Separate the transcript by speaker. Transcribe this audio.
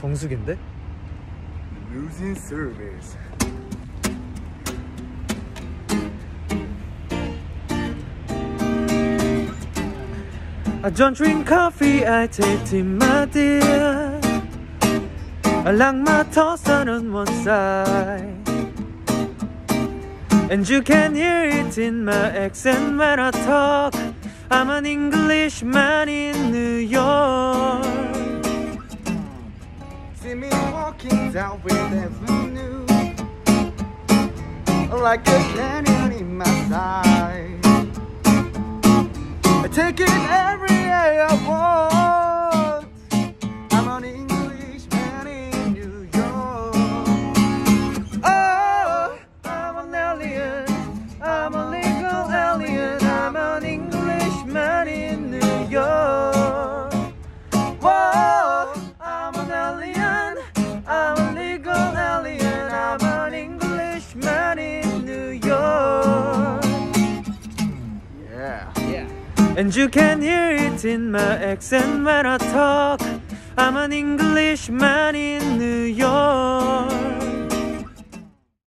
Speaker 1: 정수긴데?
Speaker 2: Losing service.
Speaker 1: I don't drink coffee, I take tea, my dear. I like my toast on one side, and you can hear it in my accent when I talk. I'm an Englishman in New York.
Speaker 2: See me walking down with avenue, like a canyon in my side. I take it every day I want. I'm an Englishman in New York. Oh, I'm an alien, I'm a legal alien. I'm an Englishman in New York. Whoa, I'm an alien, I'm a legal alien. I'm an Englishman in New York. Yeah.
Speaker 1: And you can hear it in my accent when I talk. I'm an Englishman in New York.